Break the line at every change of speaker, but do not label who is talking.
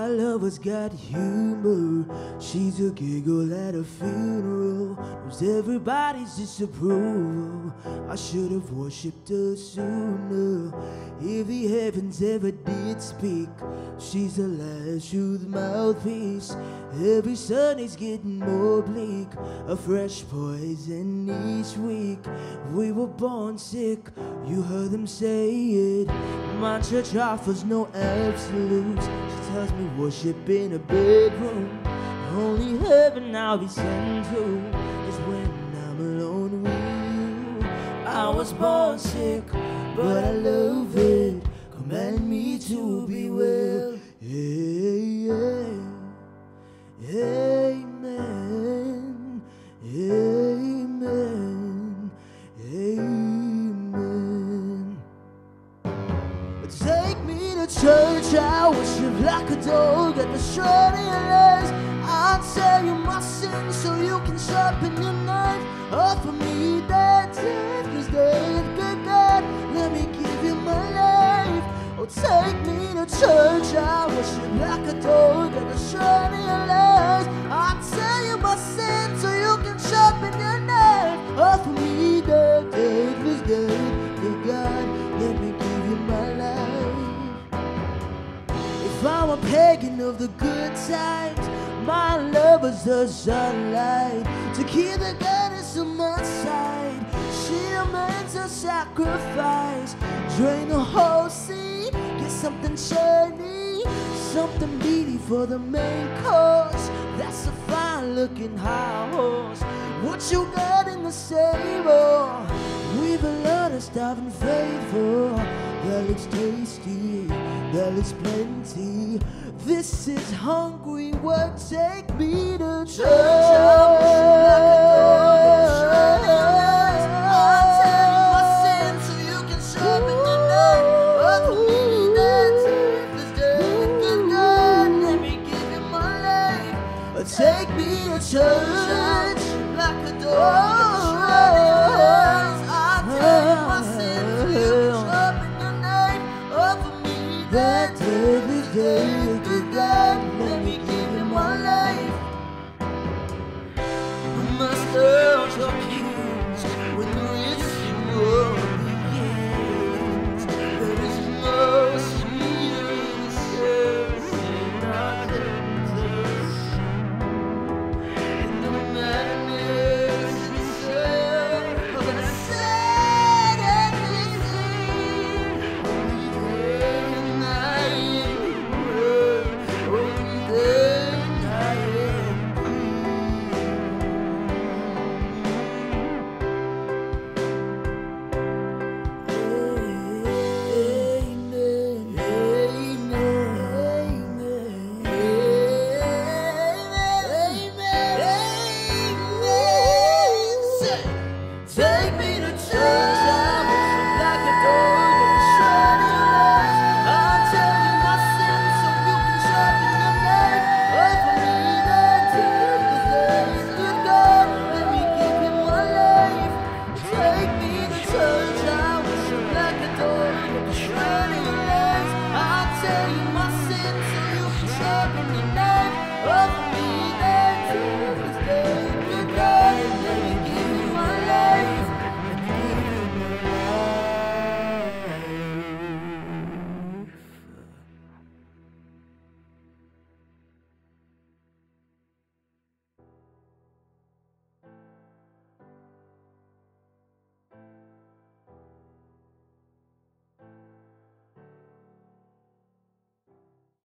My lover's got humor. She's a giggle at a funeral. Knows everybody's disapproval. I should have worshipped her sooner. If the heavens ever did speak, she's the last truth mouthpiece. Every sun is getting more bleak, a fresh poison each week. We were born sick, you heard them say it. My church offers no absolutes. She tells me worship in a bedroom. Only heaven I'll be sent to is when I'm alone with you. I was born sick, but I love it. Command me to be well. Yeah, yeah. Amen. Amen. Amen. Take me to church, I worship like a dog at the shrine of your legs. I'll tell you my sins so you can sharpen your knife. Offer me that death, 'cause death, good God, let me give you my life. Oh, take me to church, I worship like a dog at the shrine of your legs. I'll tell you my sins so you can sharpen your knife. Offer me that death, 'cause death, good God, let me give you my life. If I'm a pagan of the good times, my lover's the sunlight. To keep the goddess on my side, she demands a sacrifice. Drain the whole sea, get something shiny, something meaty for the main course. That's a fine-looking high horse. What you got in the stable? We've a lot of stuff and faithful. That looks tasty, that looks plenty. This is hungry work, take me to church. I'll tell you my sins so you can sharpen your knife. Offer me that death, 'cause death, good God, let me give you my life. Take me to church like a dog. I'll tell you my sins so you can sharpen your knife. Offer me that death,